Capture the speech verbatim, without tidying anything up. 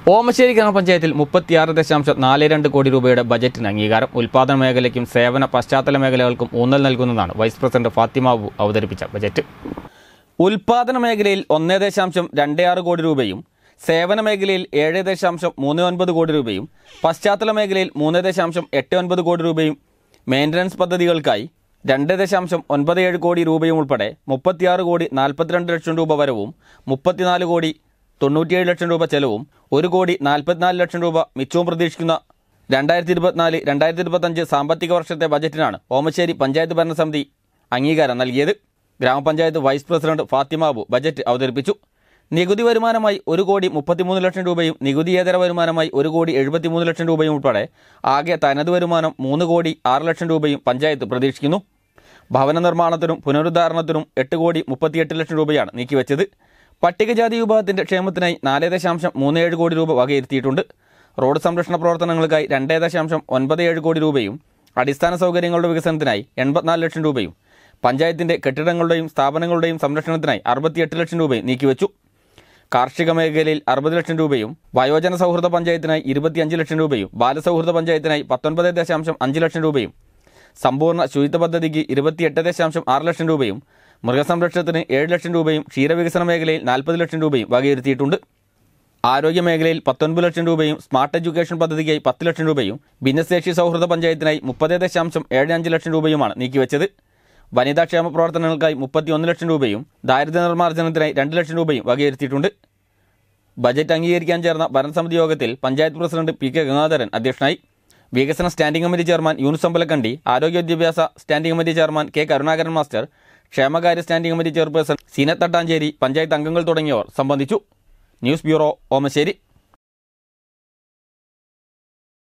ഓമശ്ശേരി ഗ്രാമപഞ്ചായത്തിൽ മുപ്പത്തിയാറ് ദശാംശം നാല് രണ്ട് കോടി രൂപയുടെ ബജറ്റിന് അംഗീകാരം. ഉൽപ്പാദന മേഖലയ്ക്കും സേവന പശ്ചാത്തല മേഖലകൾക്കും ഊന്നൽ നൽകുന്നതാണ് വൈസ് പ്രസിഡന്റ് ഫാത്തിമ അബു അവതരിപ്പിച്ച ബജറ്റ്. ഉൽപ്പാദന മേഖലയിൽ ഒന്ന് ദശാംശം രണ്ട് ആറ് കോടി രൂപയും സേവന മേഖലയിൽ ഏഴ് ദശാംശം മൂന്ന് ഒൻപത് കോടി രൂപയും പശ്ചാത്തല മേഖലയിൽ മൂന്ന് ദശാംശം എട്ട് ഒൻപത് കോടി രൂപയും മെയിൻ്റനൻസ് പദ്ധതികൾക്കായി രണ്ട് ദശാംശം ഒൻപത് ഏഴ് കോടി രൂപയും ഉൾപ്പെടെ മുപ്പത്തിയാറ് കോടി നാൽപ്പത്തിരണ്ട് ലക്ഷം രൂപ വരവും മുപ്പത്തിനാല് കോടി തൊണ്ണൂറ്റിയേഴ് ലക്ഷം രൂപ ചെലവും ഒരു കോടി നാൽപ്പത്തിനാല് ലക്ഷം രൂപ മിച്ചവും പ്രതീക്ഷിക്കുന്ന രണ്ടായിരത്തി ഇരുപത്തിനാല് രണ്ടായിരത്തി ഇരുപത്തഞ്ച് സാമ്പത്തിക വർഷത്തെ ബജറ്റിനാണ് ഓമശ്ശേരി പഞ്ചായത്ത് ഭരണസമിതി അംഗീകാരം നൽകിയത്. ഗ്രാമപഞ്ചായത്ത് vice president Fathima Abu budget അവതരിപ്പിച്ചു. നികുതി വരുമാനമായി ഒരു കോടി മുപ്പത്തിമൂന്ന് ലക്ഷം രൂപയും നികുതിയേതര വരുമാനമായി ഒരു കോടി എഴുപത്തിമൂന്ന് ലക്ഷം രൂപയും ഉൾപ്പെടെ ആകെ തനത് വരുമാനം മൂന്ന് കോടി ആറ് ലക്ഷം രൂപയും പഞ്ചായത്ത് പ്രതീക്ഷിക്കുന്നു. ഭവന നിർമ്മാണത്തിനും പുനരുദ്ധാരണത്തിനും എട്ട് കോടി മുപ്പത്തിയെട്ട് ലക്ഷം രൂപയാണ് നീക്കിവെച്ചത്. പട്ടികജാതി വിഭാഗത്തിന്റെ ക്ഷേമത്തിനായി നാല് ദശാംശം മൂന്ന് ഏഴ് കോടി രൂപ വകയിരുത്തിയിട്ടുണ്ട്. റോഡ് സംരക്ഷണ പ്രവർത്തനങ്ങൾക്കായി രണ്ട് ദശാംശം ഒൻപത് ഏഴ് കോടി രൂപയും അടിസ്ഥാന സൗകര്യങ്ങളുടെ വികസനത്തിനായി എൺപത്തിനാല് ലക്ഷം രൂപയും പഞ്ചായത്തിന്റെ കെട്ടിടങ്ങളുടെയും സ്ഥാപനങ്ങളുടെയും സംരക്ഷണത്തിനായി അറുപത്തിയെട്ട് ലക്ഷം രൂപയും നീക്കിവെച്ചു. കാർഷിക മേഖലയിൽ അറുപത് ലക്ഷം രൂപയും വയോജന സൗഹൃദ പഞ്ചായത്തിനായി ഇരുപത്തിയഞ്ച് ലക്ഷം രൂപയും ബാലസൗഹൃദ പഞ്ചായത്തിനായി പത്തൊൻപത് ദശാംശം അഞ്ച് ലക്ഷം രൂപയും സമ്പൂർണ്ണ ശുചിത്വ പദ്ധതിക്ക് ഇരുപത്തിയെട്ട് ദശാംശം ആറ് ലക്ഷം രൂപയും മൃഗസംരക്ഷണത്തിന് ഏഴ് ലക്ഷം രൂപയും ക്ഷീരവികസന മേഖലയിൽ നാൽപ്പത് ലക്ഷം രൂപയും വകയിരുത്തിയിട്ടുണ്ട്. ആരോഗ്യ മേഖലയിൽ പത്തൊൻപത് ലക്ഷം രൂപയും സ്മാർട്ട് എഡ്യൂക്കേഷൻ പദ്ധതിക്കായി പത്ത് ലക്ഷം രൂപയും ഭിന്നശേഷി സൗഹൃദ പഞ്ചായത്തിനായി മുപ്പത് ദശാംശം ഏഴ് അഞ്ച് ലക്ഷം രൂപയുമാണ് നീക്കിവെച്ചത്. വനിതാക്ഷേമ പ്രവർത്തനങ്ങൾക്കായി മുപ്പത്തിയൊന്ന് ലക്ഷം രൂപയും ദാരിദ്ര്യ നിർമ്മാർജ്ജനത്തിനായി രണ്ട് ലക്ഷം രൂപയും വകയിരുത്തിയിട്ടുണ്ട്. ബജറ്റ് അംഗീകരിക്കാൻ ചേർന്ന ഭരണസമിതി യോഗത്തിൽ panchayat president P K Gangadharan അധ്യക്ഷനായി. വികസന standing committee chairman Yunus Ambalakkandi, ആരോഗ്യ വിദ്യാഭ്യാസ standing committee chairman K Karunakaran master, ക്ഷേമകാര്യ standing committee chairperson Zeenath Thattancheri, panchayat അംഗങ്ങൾ തുടങ്ങിയവർ സംബന്ധിച്ചു. News bureau, Omassery.